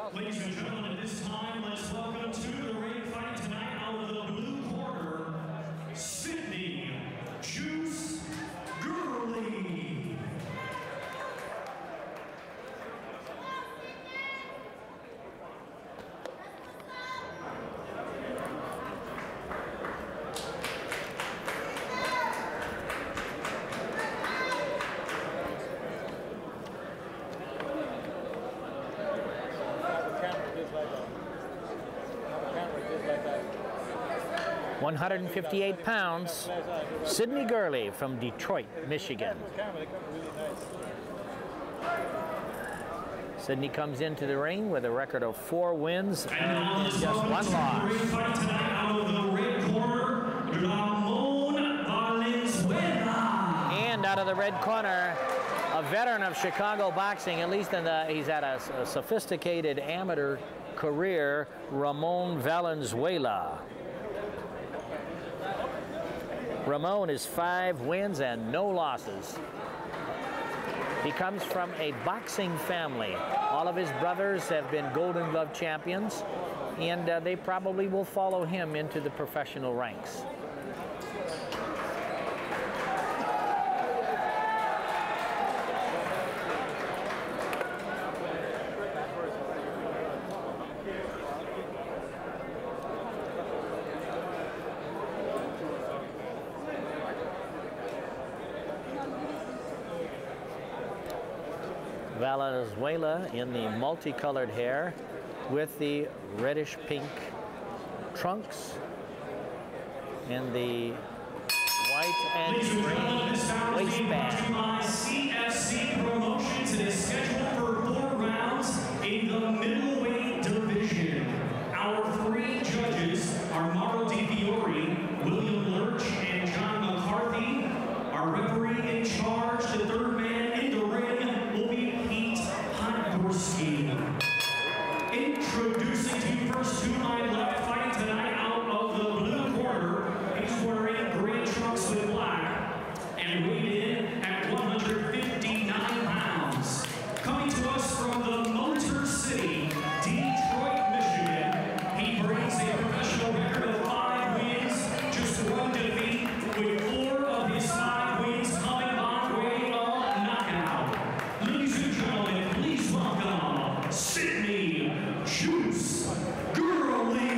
Ladies and gentlemen, at this time, let's welcome to the ring fighting tonight out of the blue corner, Sidney Juice Gurley. Like 158 pounds, Sidney Gurley from Detroit, Michigan. Sidney comes into the ring with a record of 4 wins and just 1 loss. And out of the red corner, a veteran of Chicago boxing, at least he's had a sophisticated amateur career, Ramon Valenzuela. Ramon is 5 wins and no losses. He comes from a boxing family. All of his brothers have been Golden Glove champions, and they probably will follow him into the professional ranks. Valenzuela in the multicolored hair with the reddish pink trunks and the white and green waistband. CFC Promotions, it is scheduled for 4 rounds in the middleweight division. Our 3 judges are Mauro Di Fiore, William Lurch, and John McCarthy. Our referee in charge, the 3rd man in the ring, will be Pete Podgorski. Introducing to you first to my left, fighting tonight out of the blue corner. He's wearing gray trunks with black and weighed in at 159 pounds. Coming to us from the Motor City, Detroit, Michigan, he brings a professional record of 5 wins, just 1 defeat, with 4 of his 5 wins coming by way of knockout. Ladies and gentlemen, please welcome Sidney Juice Gurley.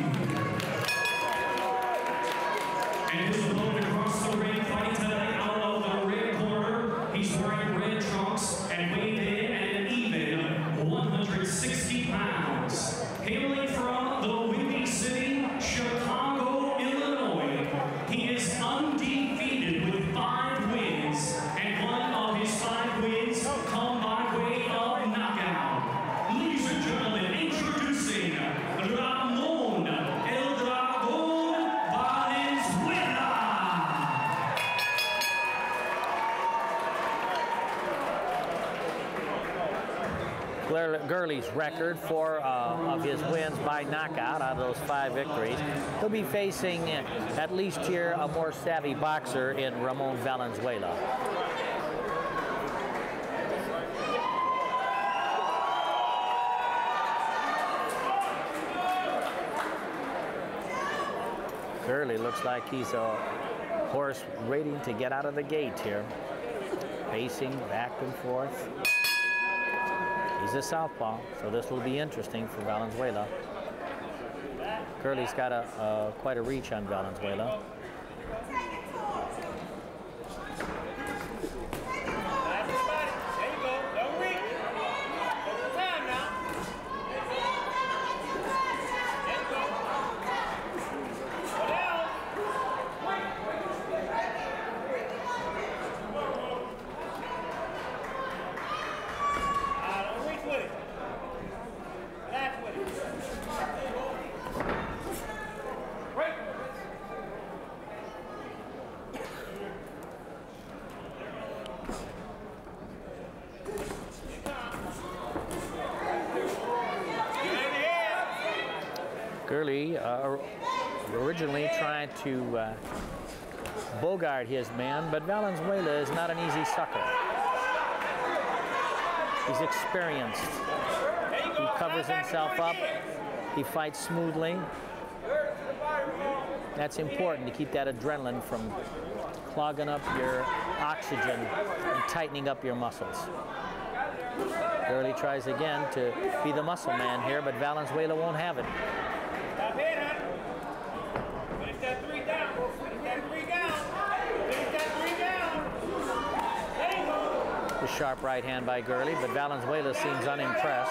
And his opponent across the ring, fighting tonight out of the red corner. He's wearing red trunks and weighed in at an even 160 pounds. Hailing from the Windy City, Chicago, Illinois, he is undefeated with 5 wins, and 1 of his 5 wins come by way of knockout. Ladies and gentlemen, introducing Ramon El Dragon Valenzuela. Gurley's record, 4 of his wins by knockout out of those 5 victories. He'll be facing, at least here, a more savvy boxer in Ramon Valenzuela. Gurley looks like he's a horse waiting to get out of the gate here. Pacing back and forth. He's a southpaw, so this will be interesting for Valenzuela. Gurley's got quite a reach on Valenzuela. Gurley originally tried to bogart his man, but Valenzuela is not an easy sucker. He's experienced. He covers himself up. He fights smoothly. That's important to keep that adrenaline from clogging up your oxygen and tightening up your muscles. Gurley tries again to be the muscle man here, but Valenzuela won't have it. Finish that 3 down. Finish that 3 down. Finish that 3 down. There you go. The sharp right hand by Gurley, but Valenzuela seems unimpressed.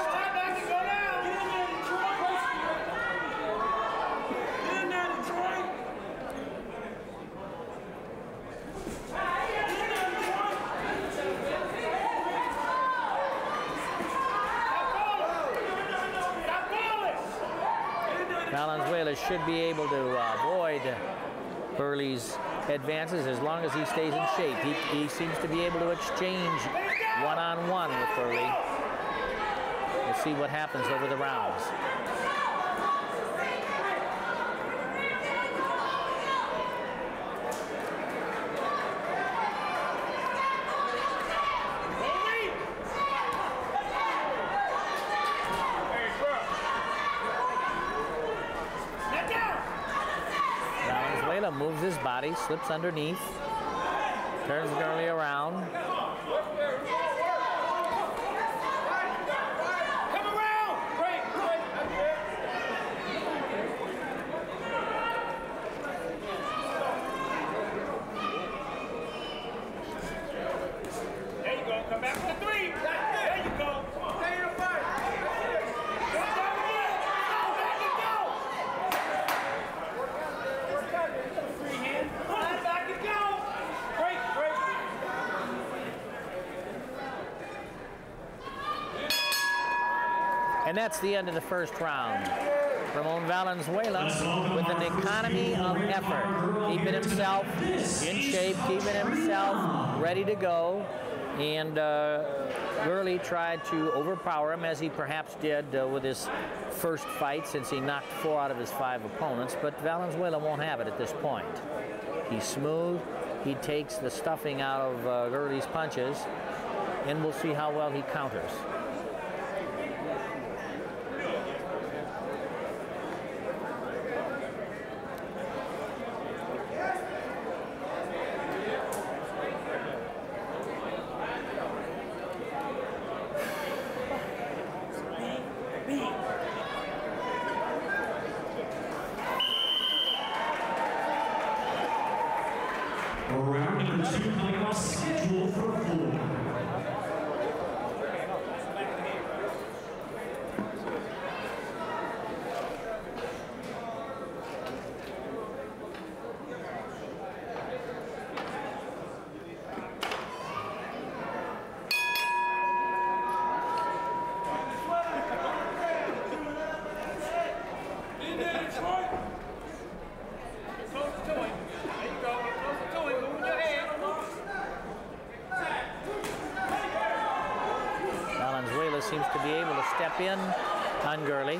Valenzuela should be able to avoid Gurley's advances as long as he stays in shape. He seems to be able to exchange one-on-one with Gurley. We'll see what happens over the rounds. Moves his body, slips underneath, turns Gurley around. Come around! Break! There you go. Come back to 3. There you go. Stay in the fight. Go down again. Go back and go. Free hand. Line back and go. Break. And that's the end of the first round. Ramon Valenzuela with an economy of effort, keeping himself in shape, keeping himself ready to go. And Gurley tried to overpower him, as he perhaps did with his first fight, since he knocked 4 out of his 5 opponents. But Valenzuela won't have it at this point. He's smooth. He takes the stuffing out of Gurley's punches, and we'll see how well he counters. Round number 2 coming off schedule for 4. Valenzuela seems to be able to step in on Gurley.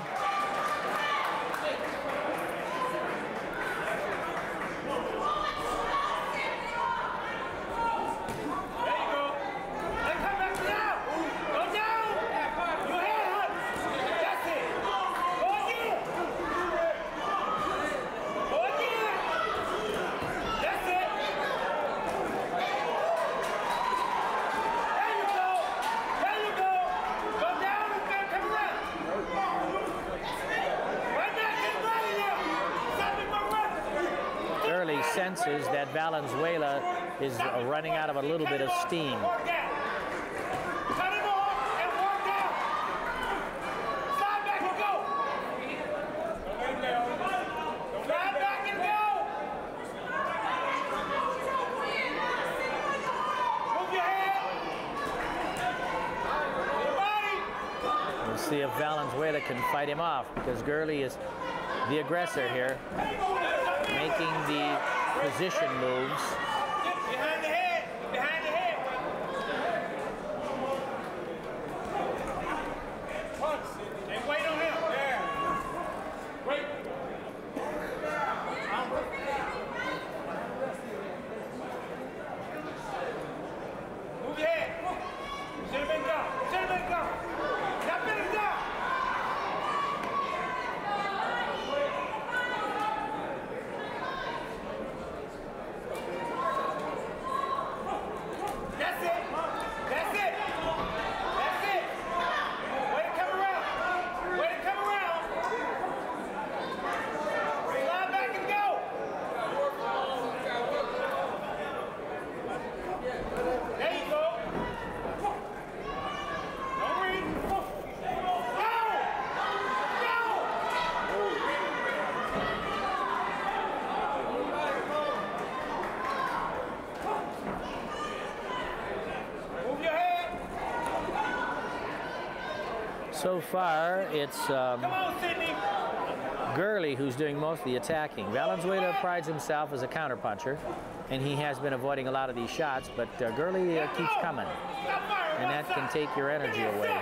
Senses that Valenzuela is running out of a little bit of steam. Cut him off and walk down. Slide back and go. Slide back and go. Move your head. Your body. We'll see if Valenzuela can fight him off, because Gurley is the aggressor here, making the position moves. Behind the head. Behind the head. Punch. And wait on him. There. Wait. Move your head. Should have been gone. Should have been gone. Now finish down. So far, it's Come on, Sydney. Gurley who's doing most of the attacking. Valenzuela prides himself as a counterpuncher, and he has been avoiding a lot of these shots, but Gurley keeps coming, and that can take your energy away.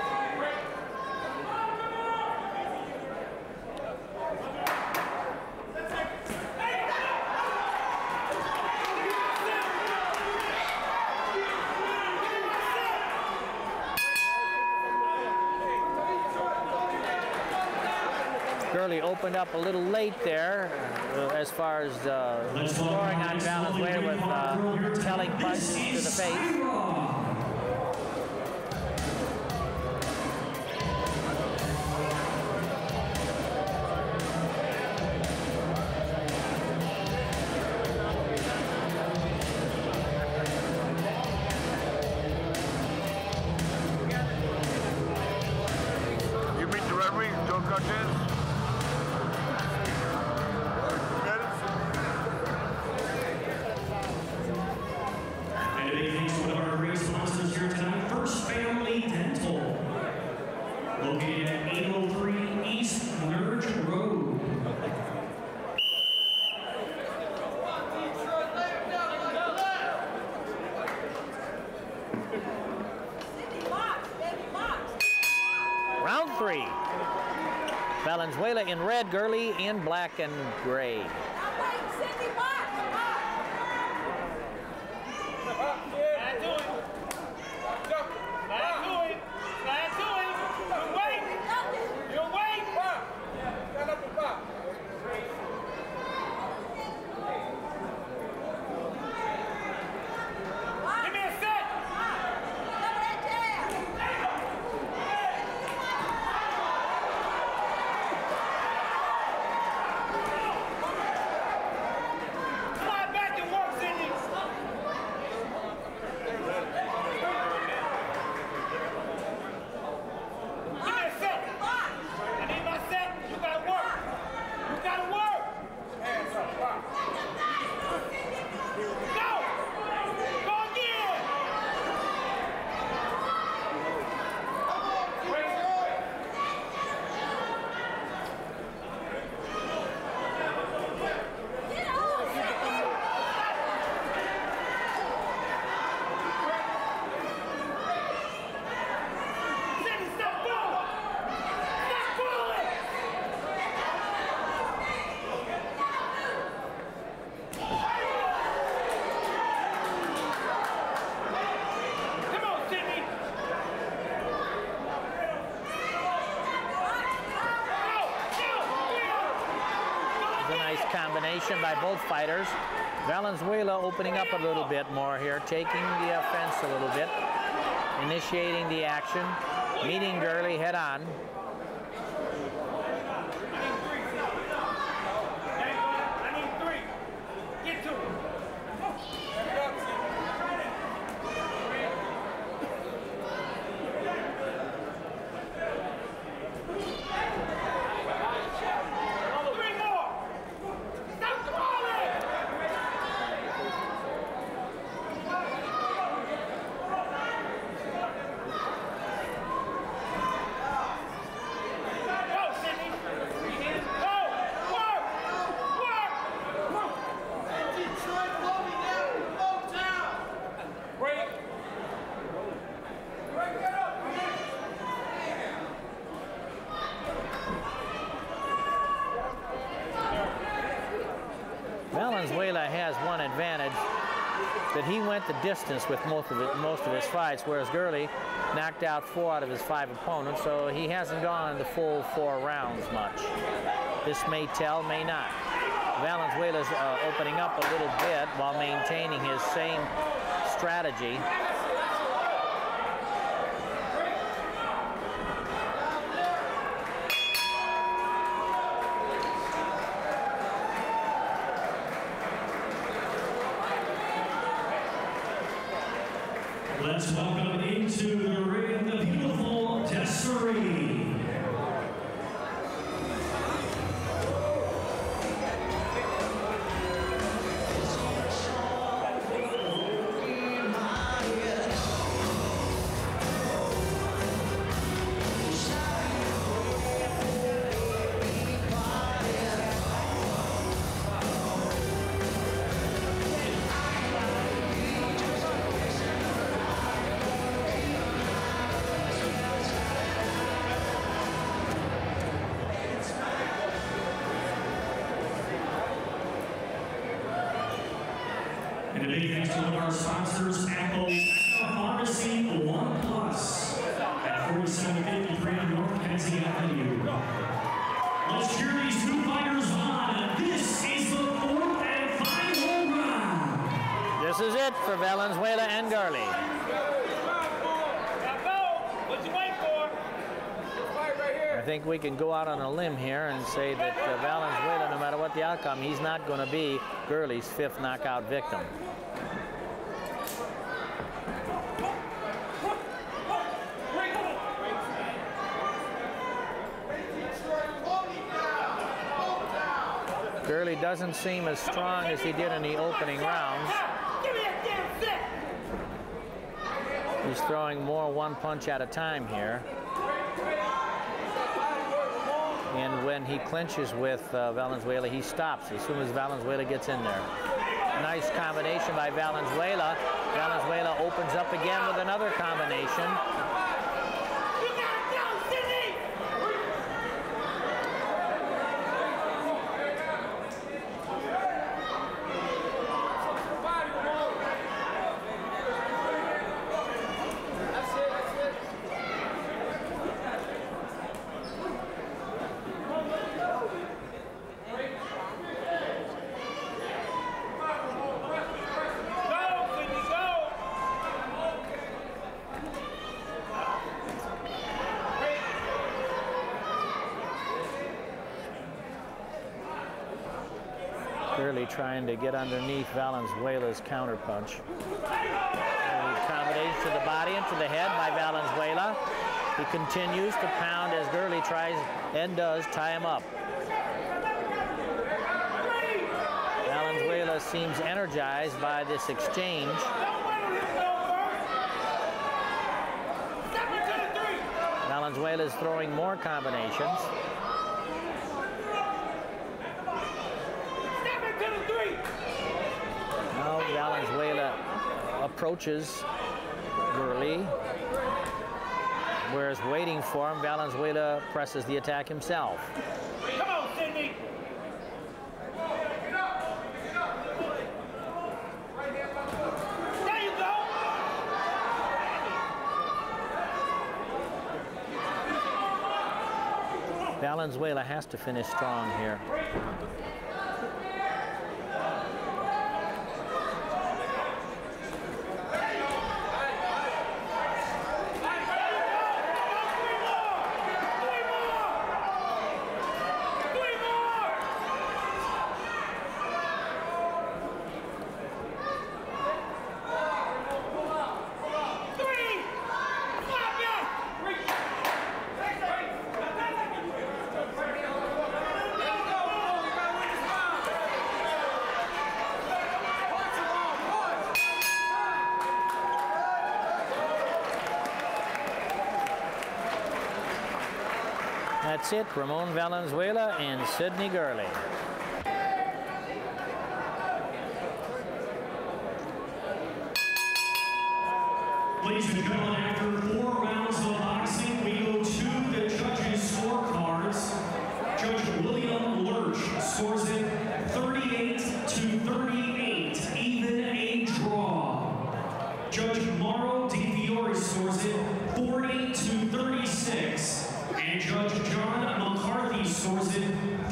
Gurley opened up a little late there as far as scoring on Valenzuela with telling punches to the face. You meet the referee, Joe Cortez? And a big thanks to one of our great sponsors here tonight, First Family Dental, located at 803 East Nerge Road. Round 3. Valenzuela in red, Gurley in black and gray. Give me a set. Slide back and work, Sydney. Give me a set. I need my set. You gotta work. You gotta work. Hands up. Go. Go again. Sydney, stop fouling. Stop fouling. Come on, Sydney. It's a nice combination by both fighters. Valenzuela opening up a little bit more here, taking the offense a little bit, initiating the action, meeting Gurley head on. I need 3. Get to him. Three more. Stop falling. Go, Sydney. Go. Work. Work. Break. Break it up. Valenzuela has one advantage, that he went the distance with most of his fights, whereas Gurley knocked out 4 out of his 5 opponents, so he hasn't gone the full 4 rounds much. This may tell, may not. Valenzuela's opening up a little bit while maintaining his same strategy. Let's welcome into the ring the beautiful Desiree. Shine And a big thanks to one of our sponsors, Apple Pharmacy One Plus at 4753 North Kenzie Avenue. Let's cheer these two fighters on. This is the 4th and final round. This is it for Valenzuela and Gurley. I think we can go out on a limb here and say that Valenzuela, no matter what the outcome, he's not going to be Gurley's 5th knockout victim. Gurley doesn't seem as strong as he did in the opening rounds. He's throwing more one punch at a time here. And when he clinches with Valenzuela, he stops as soon as Valenzuela gets in there. Nice combination by Valenzuela. Valenzuela opens up again with another combination. Gurley trying to get underneath Valenzuela's counterpunch. Combination to the body and to the head by Valenzuela. He continues to pound as Gurley tries and does tie him up. Valenzuela seems energized by this exchange. Valenzuela is throwing more combinations. Now Valenzuela approaches Gurley, whereas waiting for him, Valenzuela presses the attack himself. Come on, Sidney! There you go! Valenzuela has to finish strong here. That's it, Ramon Valenzuela and Sidney Gurley. Ladies and gentlemen, after 4 rounds of boxing, we go to the judges' scorecards. Judge William Lurch scores it 38-38, even a draw. Judge Mauro Di Fiore scores it 40-36. And Judge John McCarthy scores it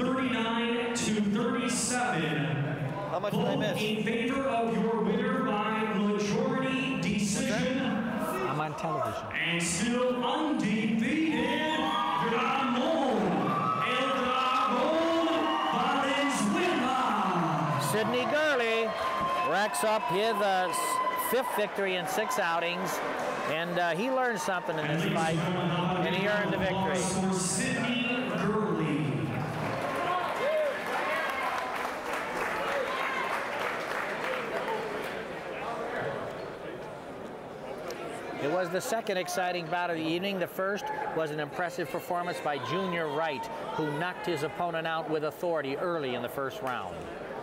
39-37. How much did I miss? In favor of your winner by majority decision. I'm on television. And still undefeated, Ramon El Dragon Valenzuela. Sidney Gurley racks up his 5th victory in 6 outings. And he learned something in this fight, and he earned the victory. For Sidney Gurley. It was the second exciting bout of the evening. The first was an impressive performance by Junior Wright, who knocked his opponent out with authority early in the first round.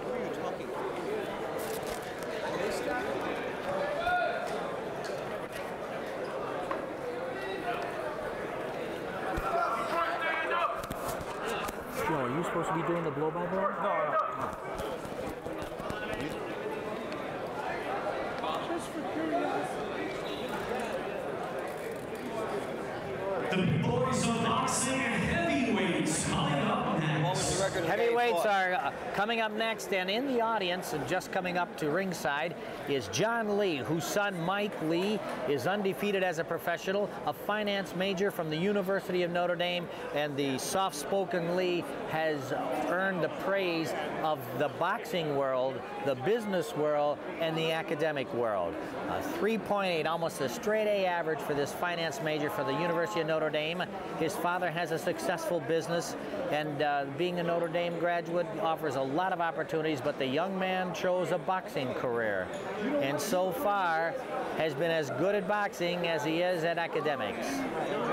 Are you supposed to be doing the blow-by-blow? No. Heavyweights are coming up next, and in the audience, and just coming up to ringside, is John Lee, whose son Mike Lee is undefeated as a professional, a finance major from the University of Notre Dame, and the soft-spoken Lee has earned the praise of the boxing world, the business world, and the academic world. 3.8, almost a straight A average for this finance major for the University of Notre Dame. His father has a successful business, and being a Notre Dame graduate offers a lot of opportunities, but the young man chose a boxing career, and so far has been as good at boxing as he is at academics.